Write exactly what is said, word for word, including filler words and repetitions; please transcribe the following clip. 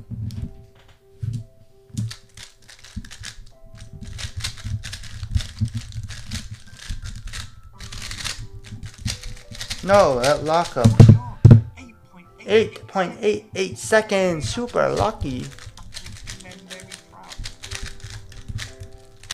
No, that lockup. eight point eight eight seconds. Super lucky.